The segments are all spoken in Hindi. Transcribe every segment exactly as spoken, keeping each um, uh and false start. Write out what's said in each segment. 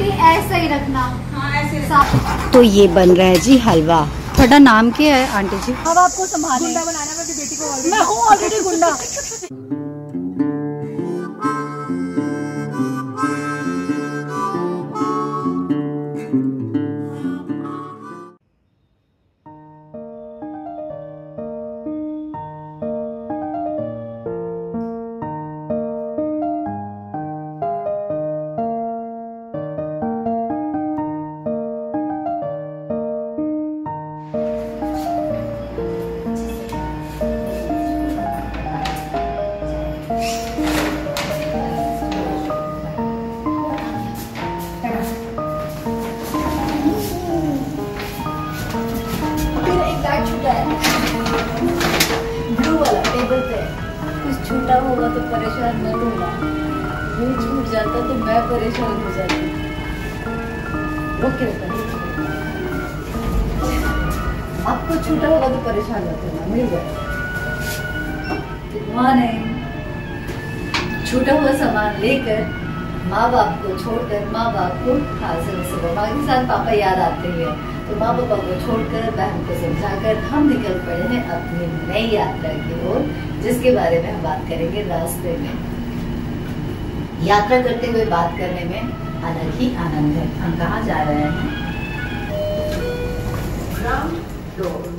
आंटी ऐसा ही रखना। हाँ ऐसे। तो ये बन रहा है जी हलवा। ਤੁਹਾਡਾ नाम क्या है आंटी जी? अब आपको संभालना गुंडा बनाना है बेटी को। मैं हूँ ऑलरेडी गुंडा। कुछ छूटा होगा तो परेशान मत होना, ये छूट जाता तो मैं परेशान हो जाती। ओके आपको छूटा होगा तो परेशान मत होना, मिल गया। मॉर्निंग। छूटा हुआ सामान लेकर माँ बाप को छोड़कर माँ बाप को हाजिर सुबह माँ के साथ पापा याद आते हैं, तो माँ पापा को छोड़कर बहन को समझाकर हम निकल पड़े हैं अपनी नई यात्रा की ओर, जिसके बारे में हम बात करेंगे रास्ते में। यात्रा करते हुए बात करने में अलग ही आनंद है। हम कहाँ जा रहे हैं? Ground floor.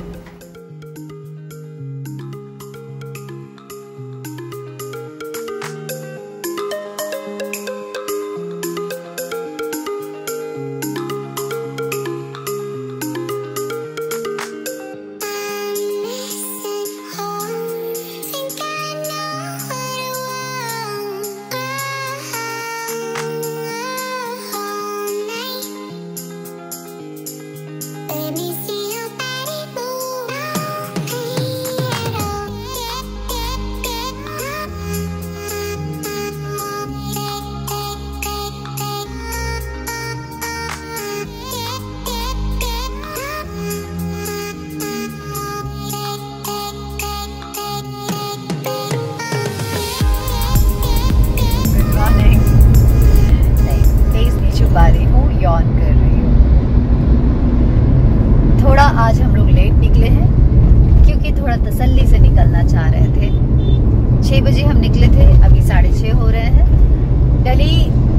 आज हम लोग लेट निकले हैं क्योंकि थोड़ा तसल्ली से निकलना चाह रहे थे। छः बजे हम निकले थे, अभी साढ़े छः हो रहे हैं। दिल्ली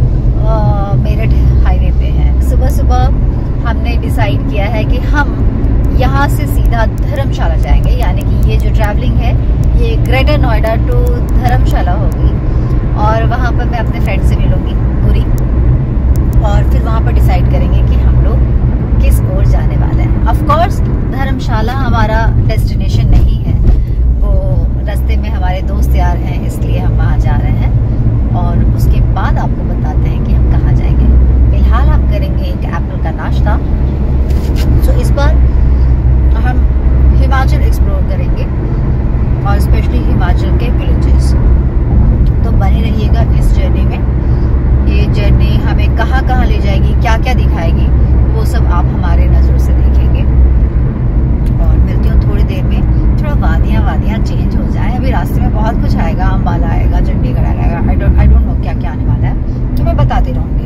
मेरठ हाईवे पे है। सुबह सुबह हमने डिसाइड किया है कि हम यहाँ से सीधा धर्मशाला जाएंगे, यानी कि ये जो ट्रैवलिंग है ये ग्रेटर नोएडा टू धर्मशाला होगी, और वहाँ पर मैं अपने फ्रेंड से मिलूँगी पूरी, और फिर वहाँ पर डिसाइड करेंगे कि हम लोग किस ओर जाने वाले हैं। ऑफ कोर्स धर्मशाला हमारा डेस्टिनेशन नहीं है, वो रास्ते में हमारे दोस्त यार हैं, इसलिए हम वहाँ जा रहे हैं, और उसके बाद आपको बताते हैं कि हम कहाँ जाएंगे। फिलहाल हम करेंगे एक एप्पल का नाश्ता। सो इस बार हम हिमाचल एक्सप्लोर करेंगे, और स्पेशली हिमाचल के विलेजेस। तो बने रहिएगा इस जर्नी में। ये जर्नी हमें कहाँ कहाँ ले जाएगी, क्या क्या दिखाएगी, वो सब आप हमारे नज़रों से देखेंगे। और मिलती हूँ थोड़ी देर में। थोड़ा वादियाँ वादियाँ चेंज हो जाए। अभी रास्ते में बहुत कुछ आएगा, अम्बाला आएगा, चंडीगढ़ आएगा, I don't I don't know क्या क्या आने वाला है, तो मैं बताती रहूँगी।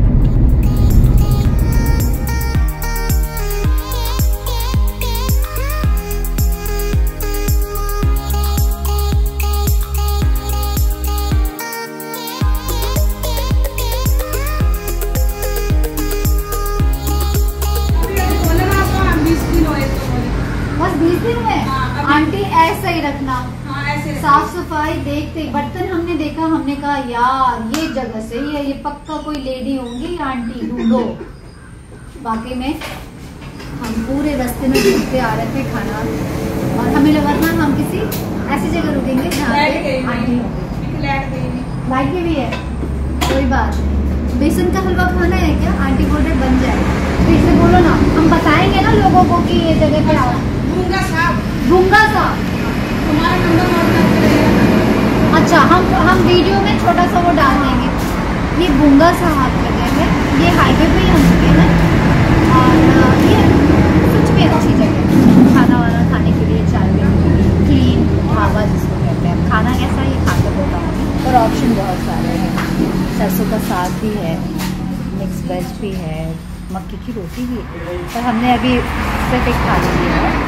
आंटी ऐसा ही रखना। हाँ, ऐसे साफ सफाई देखते बर्तन हमने देखा, हमने कहा यार ये जगह सही है, ये पक्का कोई लेडी होंगी आंटी ढूंढो। बाकी में हम पूरे रास्ते में ढूंढते आ रहे थे खाना, और हमें लगा था हम किसी ऐसी जगह रुकेंगे जहाँ पे आंटी होंगी। लाइट भी है, कोई बात नहीं। बेसन का हलवा खाना है क्या? आंटी बोल रहे बन जाए, तो इसे बोलो ना, हम बताएंगे ना लोगों को कि ये जगह पे आओ। भूंगा साहब, भूंगा साहब तुम्हारा नंबर नोट करके। अच्छा, हम हम वीडियो में छोटा सा वो डाल देंगे। ये भूंगा साहब जगह है, ये हाईवे पे ही हम रुके हैं, और ये सच में अच्छी जगह है खाना वाना खाने के लिए। चाय क्लीन ढाबा जिसको कहते हैं। खाना कैसा है ये खा कर बताऊँगी, और ऑप्शन बहुत सारे हैं। सरसों का साग भी है, मिक्स वेज भी है, मक्की की रोटी भी है, पर हमने अभी सिर्फ एक थाली लिया है।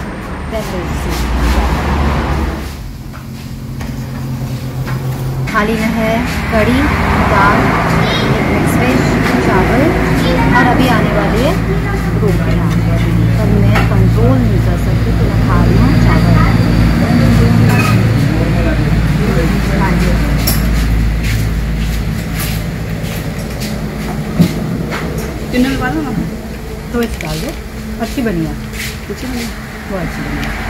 थाली में है कड़ी, दाल, मिक्स वेज, चावल और अभी आने वाली है रोटियाँ। पर मैं कंट्रोल नहीं कर सकती तो मैं खा रही हूँ चावल। चिन्ह में ना तो इस डाल दो, अच्छी बनी है, कुछ नहीं, वो अच्छी बनी है।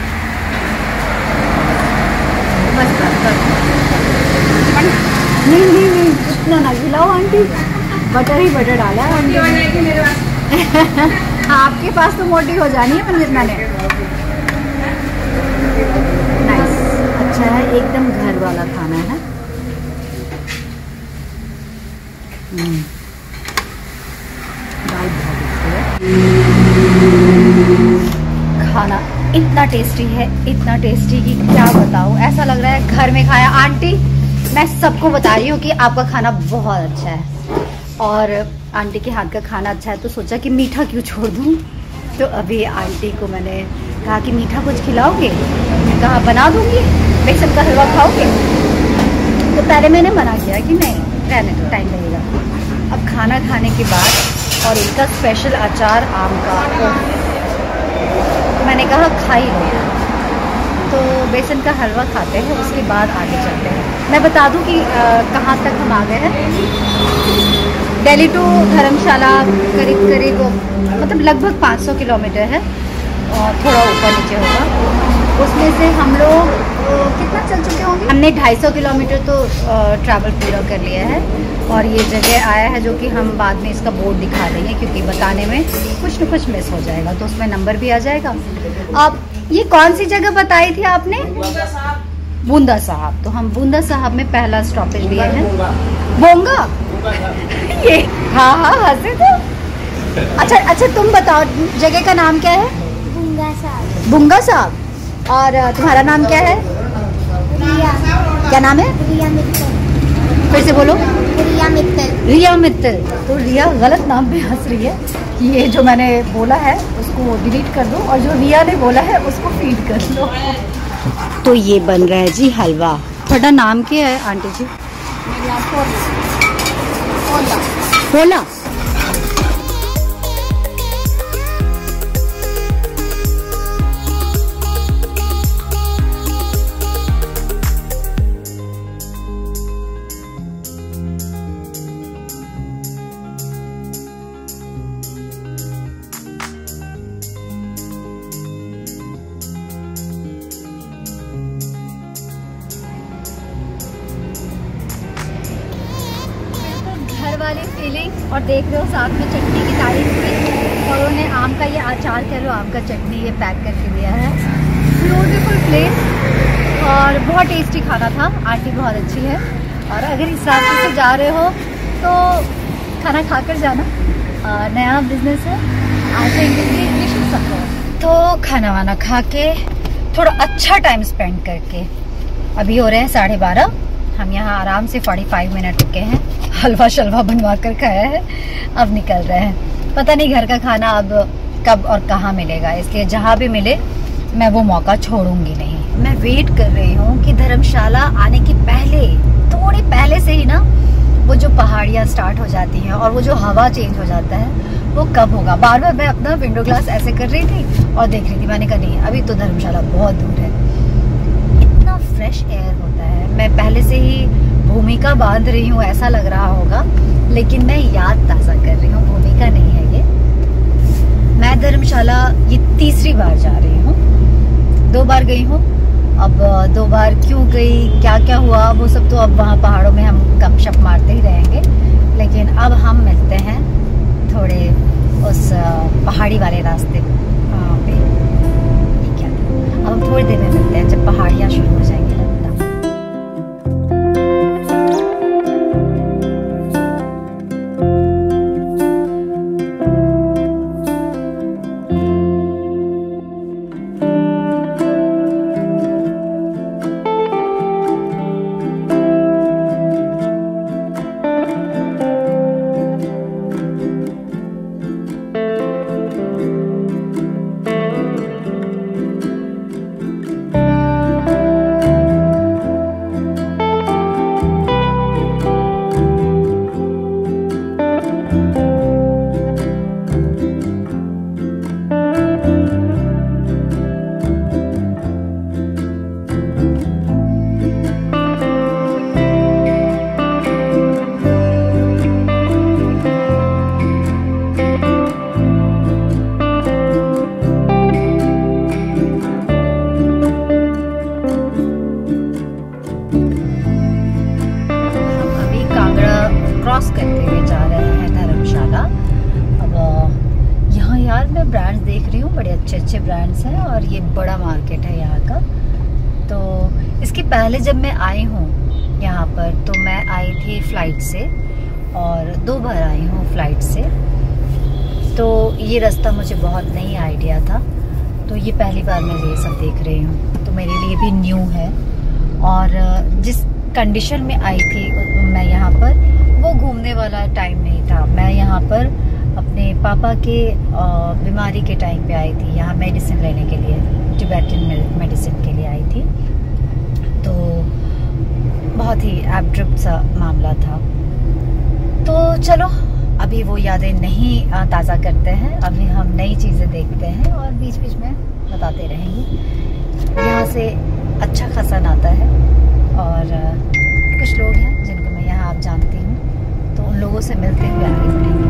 बस बस बस नहीं नहीं नहीं इतना ना खिलाओ आंटी, बटर ही बटर डाला है आंटी ने। आपके पास तो मोटी हो जानी है मंजितना ने। नाइस, अच्छा है, एकदम घर वाला खाना है। हम्म, दाल बहुत अच्छी है। खाना इतना टेस्टी है, इतना टेस्टी कि क्या बताऊँ, ऐसा लग रहा है घर में खाया। आंटी मैं सबको बता रही हूँ कि आपका खाना बहुत अच्छा है, और आंटी के हाथ का खाना अच्छा है तो सोचा कि मीठा क्यों छोड़ दूँ। तो अभी आंटी को मैंने कहा कि मीठा कुछ खिलाओगे, मैं कहा बना दूँगी, बेसन का हलवा खाओगे। तो पहले मैंने मना किया कि नहीं रहने दो, टाइम लगेगा। अब खाना खाने के बाद और इनका स्पेशल अचार आम का, तो मैंने कहा खा ही लो। तो बेसन का हलवा खाते हैं, उसके बाद आगे चलते हैं। मैं बता दूं कि कहाँ तक हम आ गए हैं। दिल्ली टू धर्मशाला करीब करीब मतलब लगभग पाँच सौ किलोमीटर है और थोड़ा ऊपर नीचे होगा। उसमें से हम लोग कितना चल चुके होंगे, हमने ढाई सौ किलोमीटर तो ट्रैवल पूरा कर लिया है। और ये जगह आया है जो कि हम बाद में इसका बोर्ड दिखा देंगे, क्योंकि बताने में कुछ न कुछ मिस हो जाएगा, तो उसमें नंबर भी आ जाएगा। आप ये कौन सी जगह बताई थी आपने? बूंदा साहब। बूंदा साहब, तो हम बूंदा साहब में पहला स्टॉपेज लिए हैं। बोंगा ये हाँ हाँ हंसे तो। अच्छा अच्छा, तुम बताओ जगह का नाम क्या है? बुंगा साहब। बुंगा साहब। और तुम्हारा नाम क्या है? रिया। क्या नाम है? रिया मित्तल। फिर से बोलो। रिया मित्तल। रिया मित्तल। तो रिया गलत नाम पे हंस रही है कि ये जो मैंने बोला है उसको डिलीट कर दो, और जो रिया ने बोला है उसको फीड कर लो। तो ये बन रहा है जी हलवा। थोड़ा नाम क्या है आंटी जी? पोला। घर वाली फीलिंग, और देख रहे हो साथ में चटनी की तारीफ की, और उन्हें आम का ये अचार कह लो, आम का चटनी ये पैक करके दिया है। ब्यूटीफुल प्लेस और बहुत टेस्टी खाना था। आंटी बहुत अच्छी है, और अगर इस रास्ते से जा रहे हो तो खाना खा कर जाना। आ, नया बिजनेस है, आई थिंक। तो खाना वाना खा के थोड़ा अच्छा टाइम स्पेंड करके अभी हो रहे हैं साढ़े बारह। हम यहाँ आराम से पैंतालीस मिनट रुके हैं, हलवा शलवा बनवा कर खाया है, अब निकल रहे हैं। पता नहीं घर का खाना अब कब और कहाँ मिलेगा, इसलिए जहाँ भी मिले मैं वो मौका छोड़ूंगी नहीं। मैं वेट कर रही हूँ कि धर्मशाला आने के पहले, थोड़ी पहले से ही ना, वो जो पहाड़ियाँ स्टार्ट हो जाती हैं और वो जो हवा चेंज हो जाता है वो कब होगा। बार बार मैं अपना विंडो ग्लास ऐसे कर रही थी और देख रही थी, मैंने कहा नहीं अभी तो धर्मशाला बहुत दूर है। इतना फ्रेश एयर होता है। मैं पहले से ही भूमिका बांध रही हूँ ऐसा लग रहा होगा, लेकिन मैं याद ताज़ा कर रही हूँ, भूमिका नहीं है ये। मैं धर्मशाला ये तीसरी बार जा रही हूँ, दो बार गई हूँ। अब दो बार क्यों गई, क्या क्या हुआ, वो सब तो अब वहाँ पहाड़ों में हम गपशप मारते ही रहेंगे। लेकिन अब हम मिलते हैं थोड़े उस पहाड़ी वाले रास्ते पे। क्या अब हम थोड़ी देर में मिलते हैं जब पहाड़ियाँ शुरू हो जाएंगी। देख रही हूँ, बड़े अच्छे अच्छे ब्रांड्स हैं और ये बड़ा मार्केट है यहाँ का। तो इसके पहले जब मैं आई हूँ यहाँ पर, तो मैं आई थी फ्लाइट से और दो बार आई हूँ फ्लाइट से। तो ये रास्ता मुझे बहुत नहीं आइडिया था, तो ये पहली बार मैं ये सब देख रही हूँ, तो मेरे लिए भी न्यू है। और जिस कंडीशन में आई थी मैं यहाँ पर, वो घूमने वाला टाइम नहीं था। मैं यहाँ पर अपने पापा के बीमारी के टाइम पे आई थी, यहाँ मेडिसिन लेने के लिए, टिबेटन मेडिसिन के लिए आई थी। तो बहुत ही एब्रप्ट सा मामला था। तो चलो अभी वो यादें नहीं ताज़ा करते हैं, अभी हम नई चीज़ें देखते हैं और बीच बीच में बताते रहेंगे। यहाँ से अच्छा खासा नाता है और कुछ लोग हैं जिनको मैं यहाँ आप जानती हूँ, तो उन लोगों से मिलते हुए आगे बढ़ेंगे।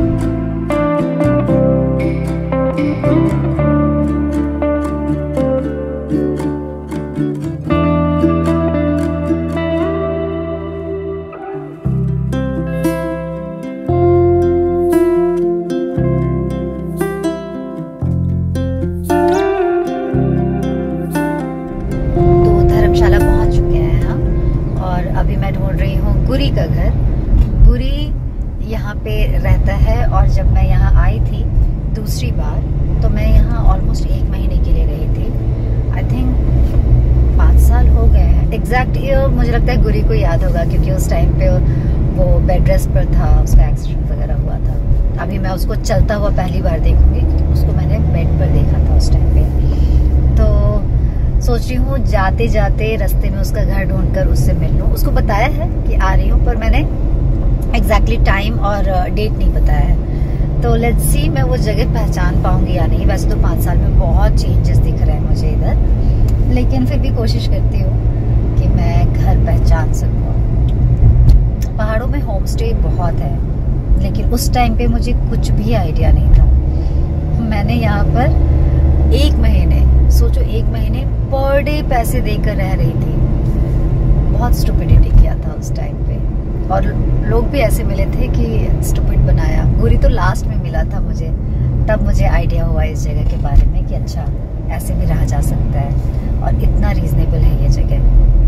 गुरी का घर, गुरी यहाँ पे रहता है और जब मैं यहाँ आई थी दूसरी बार, तो मैं यहाँ ऑलमोस्ट एक महीने के लिए रही थी। आई थिंक पाँच साल हो गए हैं। एग्जैक्ट ईयर मुझे लगता है गुरी को याद होगा, क्योंकि उस टाइम पे वो बेड रेस्ट पर था, उसका एक्सीडेंट वगैरह हुआ था। अभी मैं उसको चलता हुआ पहली बार देखूंगी, क्योंकि उसको मैंने बेड पर देखा था उस टाइम पे। तो सोच रही हूँ जाते जाते रास्ते में उसका घर ढूंढकर उससे मिल लूँ। उसको बताया है कि आ रही हूँ, पर मैंने एग्जैक्टली टाइम और डेट नहीं बताया है। तो लेट्स सी मैं वो जगह पहचान पाऊंगी या नहीं। वैसे तो पाँच साल में बहुत चेंजेस दिख रहे हैं मुझे इधर, लेकिन फिर भी कोशिश करती हूँ कि मैं घर पहचान सकूँ। पहाड़ों में होम स्टे बहुत है, लेकिन उस टाइम पे मुझे कुछ भी आइडिया नहीं था। मैंने यहाँ पर एक महीने, सोचो एक महीने पर डे पैसे देकर रह रही थी। बहुत स्टुपिडिटी किया था उस टाइम पे, और लोग भी ऐसे मिले थे कि स्टुपिड बनाया। गुरी तो लास्ट में मिला था मुझे, तब मुझे आइडिया हुआ इस जगह के बारे में कि अच्छा ऐसे भी रहा जा सकता है और इतना रीजनेबल है ये जगह।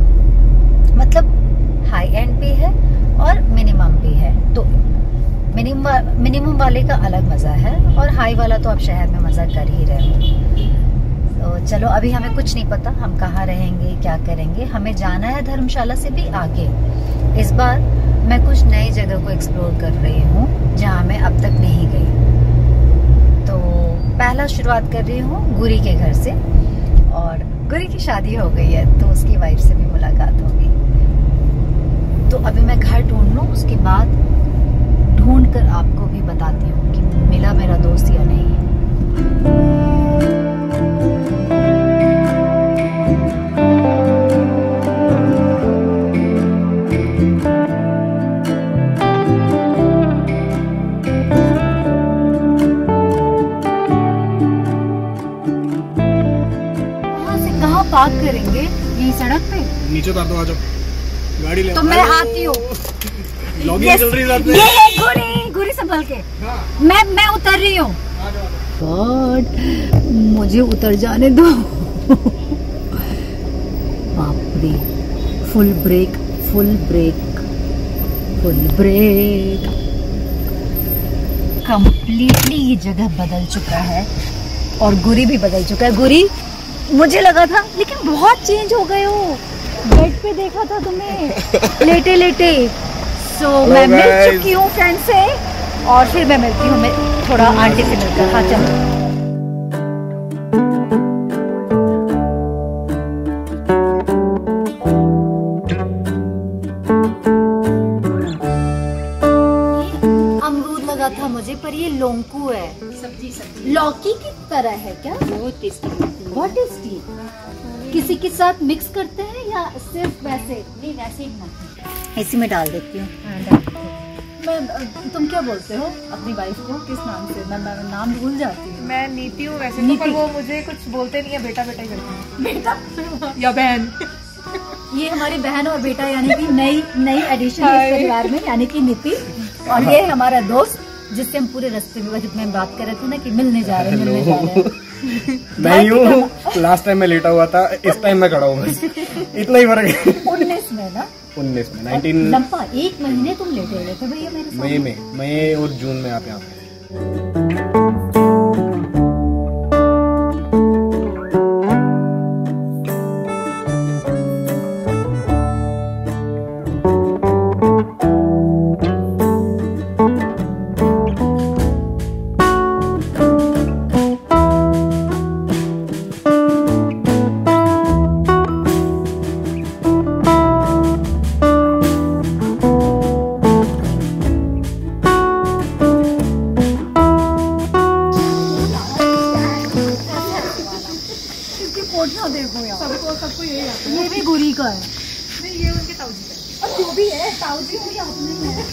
मतलब हाई एंड भी है और मिनिमम भी है। तो मिनिमम मिनिमम वाले का अलग मजा है और हाई वाला तो आप शहर में मजा कर ही रहे हो। तो चलो अभी हमें कुछ नहीं पता हम कहाँ रहेंगे, क्या करेंगे। हमें जाना है धर्मशाला से भी आगे। इस बार मैं कुछ नई जगह को एक्सप्लोर कर रही हूँ जहाँ मैं अब तक नहीं गई। तो पहला शुरुआत कर रही हूँ गुरी के घर से, और गुरी की शादी हो गई है तो उसकी वाइफ से भी मुलाकात होगी। तो अभी मैं घर ढूंढ लूँ, उसके बाद ढूंढ कर आपको भी बताती हूँ कि मिला मेरा दोस्त या नहीं। पार्क करेंगे यही सड़क पे, नीचे उतार दो, आ जाओ गाड़ी ले। तो मैं आती हूँ। लॉगिंग चल रही है। ये है गुरी, गुरी संभल के। हाँ। मैं मैं उतर रही हूँ। गॉड, मुझे उतर जाने दो। बाप रे, full brake, full brake, full brake. Completely ये जगह बदल चुका है और गुरी भी बदल चुका है। गुरी मुझे लगा था, लेकिन बहुत चेंज हो गए हो। बेड पे देखा था तुम्हें लेटे लेटे। सो so, मैं मिल चुकी हूँ फ्रेंड से, और फिर मैं मिलती हूँ मैं थोड़ा आंटी से मिलकर। हाँ चलो। अमरूद लगा था मुझे, पर ये लोंकू है। सब्जी सब्जी लौकी की तरह है क्या? बहुत टेस्टी, बहुत टेस्टी। किसी के साथ मिक्स करते हैं या सिर्फ वैसे? नहीं वैसे ही बनाते हैं। इसी में डाल देती हूँ। मैं, तुम क्या बोलते हो अपनी वाइफ को, किस नाम से? मैं, मैं नाम भूल जाती हूँ। मैं नीति हूँ वैसे तो, पर वो मुझे कुछ बोलते नहीं है, बेटा बेटा ही करते हैं। बेटा या बहन। ये हमारी बहन और बेटा यानी कि नई नई एडिशन है इस परिवार में, यानी कि नीति। और ये हमारा दोस्त जिससे हम पूरे रास्ते में जब मैं बात कर रहे थे ना कि मिलने जा रहे हैं मिलने जा रहे हैं। मैं हूँ, लास्ट टाइम मैं लेटा हुआ था, इस टाइम मैं खड़ा हूँ, बस इतना ही फर्क है। उन्नीस में ना उन्नीस में नाइनटीन लंबा एक महीने तुम लेटे हुए थे भैया मेरे साथ। मई में मई और जून में आप यहाँ पे। देखो यार, सबको सबको यही आता है। ये भी गुरी का है। नहीं, ये उनके ताऊजी का है। और जो भी है ताऊजी भी अपने ही है।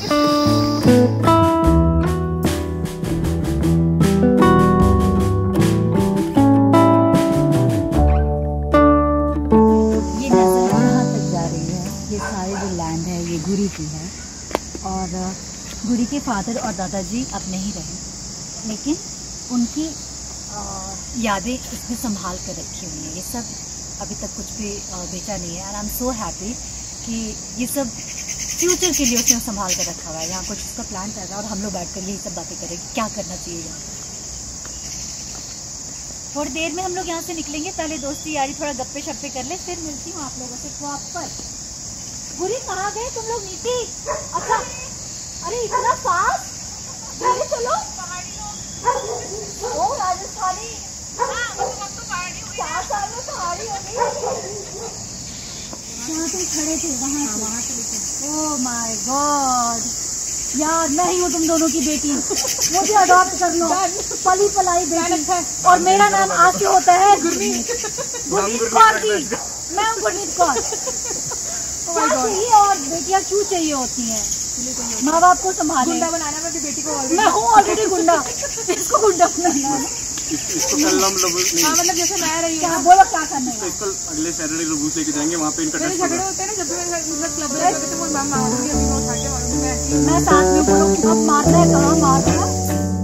ये नजर कहाँ तक जा रही है? ये सारे जो लैंड है ये गुरी की है और गुरी के फादर और दादाजी अब नहीं रहे, लेकिन उनकी यादें इसमें संभाल कर रखी हुई हैं। ये सब अभी तक कुछ भी बेचा नहीं है। आई एम सो हैप्पी कि ये सब फ्यूचर के लिए उसने संभाल कर रखा हुआ है। यहाँ कुछ उसका प्लान चल रहा है और हम लोग बैठ कर यही सब बातें करेंगे क्या करना चाहिए यहाँ। थोड़ी देर में हम लोग यहाँ से निकलेंगे, पहले दोस्ती यारी थोड़ा गप्पे शप्पे कर ले, फिर मिलती हूँ आप लोगों से वापस। गुरी कहाँ गए तुम लोग? नीति अच्छा, अरे इतना फास्ट धीरे चलो। ओ राजस्थानी चार साल में पहाड़ी हो गई। जहाँ तुम खड़े थे वहाँ से वहाँ से। ओह माय गॉड यार, मैं ही हूँ तुम दोनों की बेटी, मुझे अडॉप्ट कर लो, पली पलाई बेटी। और मेरा नाम आज से होता है गुरमीत गुरमीत कौर जी। मैं हूँ गुरमीत कौर। क्या चाहिए और बेटियाँ क्यों चाहिए होती हैं? माँ बाप को संभाले। गुंडा बनाना मैं बेटी को, मैं हूँ ऑलरेडी गुंडा, इसको गुंडा बनाना है। इसको कल हम लोग हाँ, मतलब जैसे मैं रही हूँ, बोलो क्या करना है? कल अगले सैटरडे लोग लेके जाएंगे वहाँ पे इनका टेस्ट झगड़े होते हैं ना, जब भी मैं क्लब में जाती हूँ, मैं मारूंगी, अभी मैं उठा के मारूंगी। मैं साथ में बोलूँ अब मारना है, कहाँ मारना है?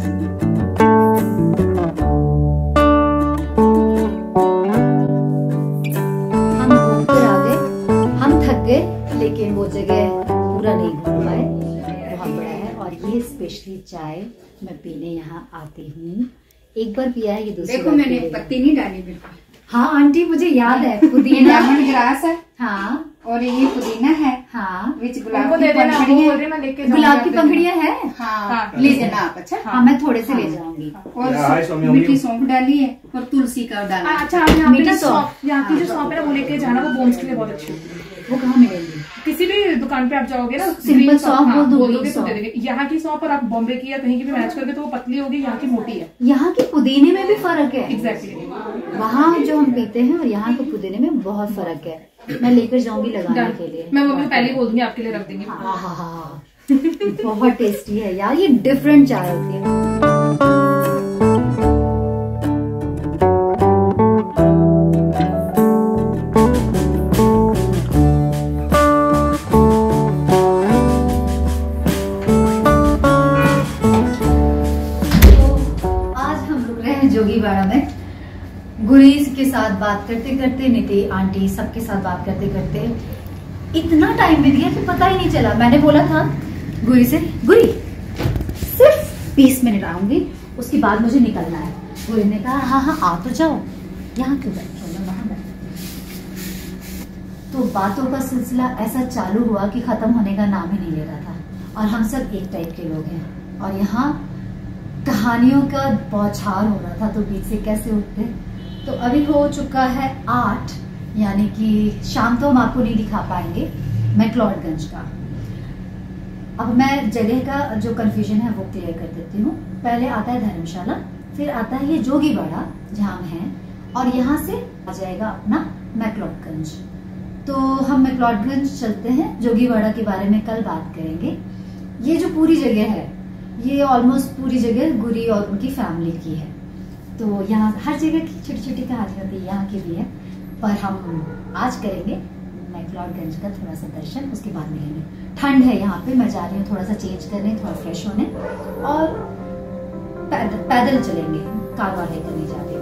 हम घूम कर आ गए, हम थक गए, लेकिन वो जगह पूरा नहीं घूम पाए, बहुत बड़ा है। और ये स्पेशली चाय मैं पीने यहाँ आती हूँ। एक बार पिया है, ये दूसरी देखो बार मैंने पी रही हूँ। पत्ती नहीं डाली बिल्कुल। हाँ आंटी मुझे याद है, पुदीना लेमन ग्रास है हाँ और ये पुदीना है, हाँ विच उनको गुलाब दे की देना, वो पंखुड़ियाँ बोल रहे मैं लेके जाऊंगी। गुलाब की पंखुड़ियाँ है। हाँ, हाँ, ले जाना आप। अच्छा हाँ मैं थोड़े से ले जाऊंगी। और हाय स्वामी, मीठी अम्मी। सौंफ डाली है और तुलसी का डाला है। अच्छा, यहाँ पे मीठी ना सौंफ। सौंफ, यहाँ की जो सौंफ है ना वो लेके जाना, वो बोन्स के लिए बहुत अच्छी होती है। वो कहाँ मिलेंगी? किसी भी दुकान पे आप जाओगे ना, सिंपल ग्रीन सौंफ हाँ, बोल दो, बोल ग्रीन दोगे तो सौंफ। दे देंगे। यहाँ की सौंफ और आप बॉम्बे की या कहीं की भी मैच करके तो वो पतली होगी, यहाँ की मोटी है। यहाँ के पुदीने में भी फर्क है। एग्जैक्टली। वहाँ जो हम पीते हैं और यहाँ के पुदीने में बहुत फर्क है। मैं लेकर जाऊंगी लगाने के लिए। मैं वो भी पहले ही बोल दूंगी, आपके लिए रख देंगे। हाँ हाँ हाँ बहुत टेस्टी है यार, ये डिफरेंट चाय होती है। जोगीवाड़ा में गुरीज के साथ बात करते करते, नीति आंटी सबके साथ बात करते करते इतना टाइम में दिया कि पता ही नहीं चला। मैंने बोला था गुरी से, गुरी सिर्फ बीस मिनट आऊंगी, उसके बाद मुझे निकलना है। गुरी ने कहा हाँ हाँ आ तो जाओ, यहाँ क्यों बैठे हो, वहां बैठे। तो बातों का सिलसिला ऐसा चालू हुआ कि खत्म होने का नाम ही नहीं ले रहा था। और हम सब एक टाइप के लोग हैं और यहाँ कहानियों का बौछार हो रहा था, तो बीच से कैसे उठते। तो अभी हो चुका है आठ, यानी कि शाम तो हम आपको नहीं दिखा पाएंगे मैक्लोडगंज का। अब मैं जगह का जो कंफ्यूजन है वो क्लियर कर देती हूँ। पहले आता है धर्मशाला, फिर आता है ये जोगीवाड़ा जहाँ हम हैं, और यहाँ से आ जाएगा अपना मैक्लोडगंज। तो हम मैक्लोडगंज चलते हैं, जोगीवाड़ा के बारे में कल बात करेंगे। ये जो पूरी जगह है, ये ऑलमोस्ट पूरी जगह गुरी और उनकी फैमिली की है। तो यहाँ हर जगह की छोटी छोटी कहानी होती है, यहाँ की भी है, पर हम आज करेंगे मैक्लोडगंज का थोड़ा सा दर्शन, उसके बाद मिलेंगे। ठंड है यहाँ पे, मैं जा रही हूँ थोड़ा सा चेंज करने, थोड़ा फ्रेश होने, और पैदल पैदल चलेंगे, कार वाले लेकर नहीं जाते।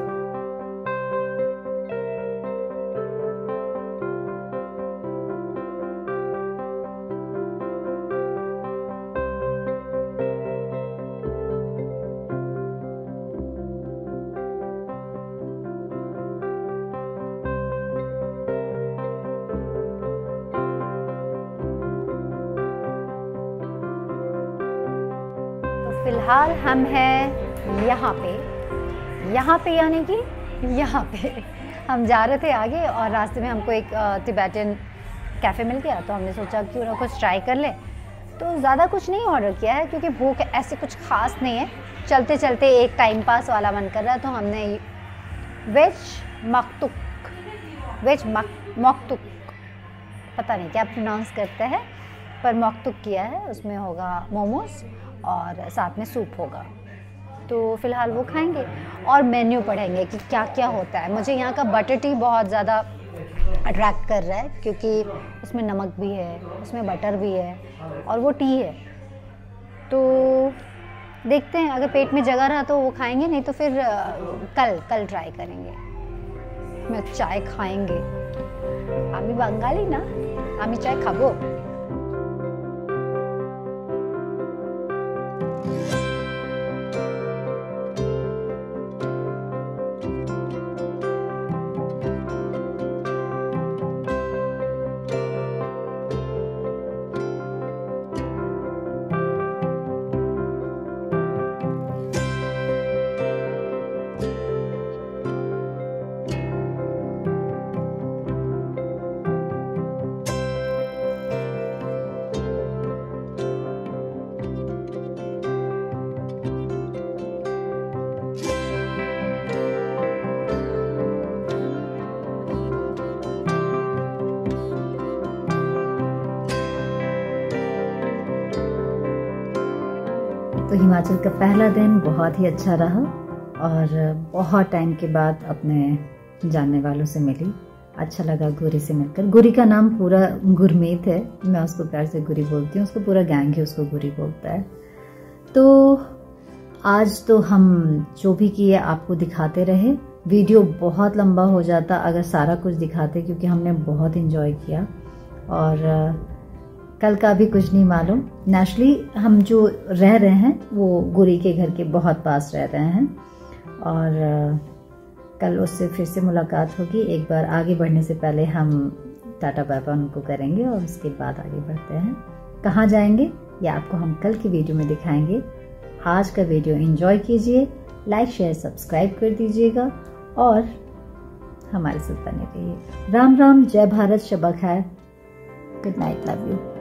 फिलहाल हम हैं यहाँ पे, यहाँ पे यानी कि यहाँ पे हम जा रहे थे आगे, और रास्ते में हमको एक तिब्बतन कैफ़े मिल गया, तो हमने सोचा क्यों ना कुछ ट्राई कर ले। तो ज़्यादा कुछ नहीं ऑर्डर किया है क्योंकि भूख ऐसे कुछ ख़ास नहीं है, चलते चलते एक टाइम पास वाला मन कर रहा है, तो हमने वेज मकतुक वेज मक मकतुक पता नहीं क्या प्रोनाउंस करते हैं, पर मकतुक किया है। उसमें होगा मोमोज़ और साथ में सूप होगा, तो फ़िलहाल वो खाएंगे और मेन्यू पढ़ेंगे कि क्या क्या होता है। मुझे यहाँ का बटर टी बहुत ज़्यादा अट्रैक्ट कर रहा है क्योंकि उसमें नमक भी है, उसमें बटर भी है और वो टी है। तो देखते हैं, अगर पेट में जगह रहा तो वो खाएंगे, नहीं तो फिर कल कल ट्राई करेंगे। मैं चाय खाएंगे, आमी बंगाली ना, आमी चाय खाबो। तो हिमाचल का पहला दिन बहुत ही अच्छा रहा और बहुत टाइम के बाद अपने जानने वालों से मिली। अच्छा लगा गुरी से मिलकर। गुरी का नाम पूरा गुरमीत है, मैं उसको प्यार से गुरी बोलती हूँ, उसको पूरा गैंग ही उसको गुरी बोलता है। तो आज तो हम जो भी किए आपको दिखाते रहे। वीडियो बहुत लंबा हो जाता अगर सारा कुछ दिखाते, क्योंकि हमने बहुत इंजॉय किया। और कल का भी कुछ नहीं मालूम। नेचुरली हम जो रह रहे हैं वो गुरी के घर के बहुत पास रह रहे हैं, और कल उससे फिर से मुलाकात होगी। एक बार आगे बढ़ने से पहले हम टाटा बाय बाय उनको करेंगे और उसके बाद आगे बढ़ते हैं। कहाँ जाएंगे ये आपको हम कल की वीडियो में दिखाएंगे। आज का वीडियो एंजॉय कीजिए, लाइक शेयर सब्सक्राइब कर दीजिएगा और हमारे साथ बने रहिए। राम राम, जय भारत, शब खैर, गुड नाइट, लव यू।